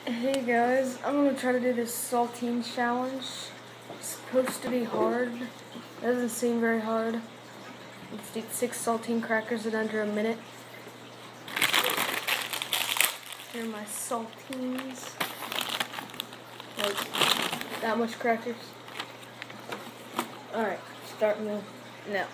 Hey guys, I'm gonna try to do this saltine challenge. It's supposed to be hard. It doesn't seem very hard. Let's eat 6 saltine crackers in under a minute. Here are my saltines. Like that much crackers. Alright, start me now.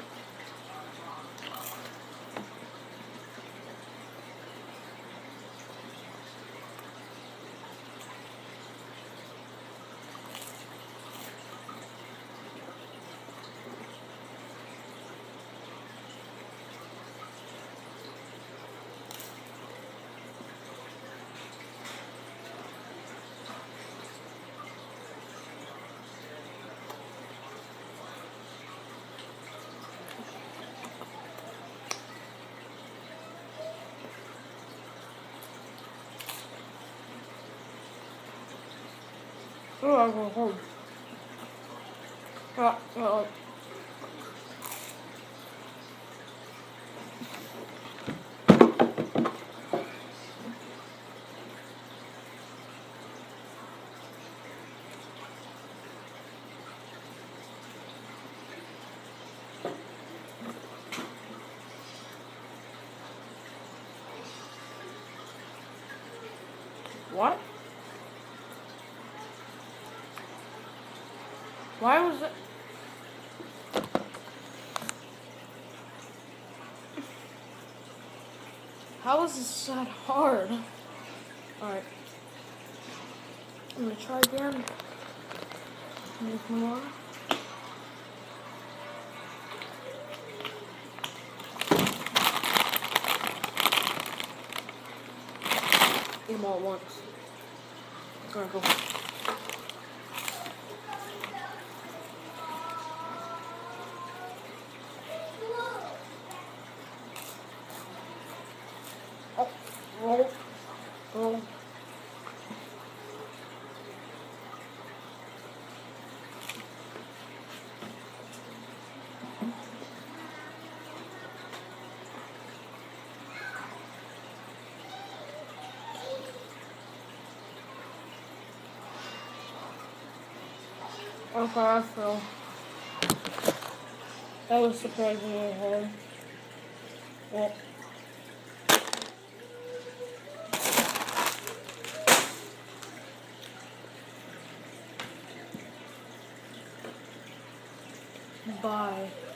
Oh, I'll go home. What? Why was it? How is this that hard? Alright. I'm gonna try again. Make more. Eat them all at once. Alright, go. Roll. Okay, I feel. That was surprisingly hard. Well. Bye.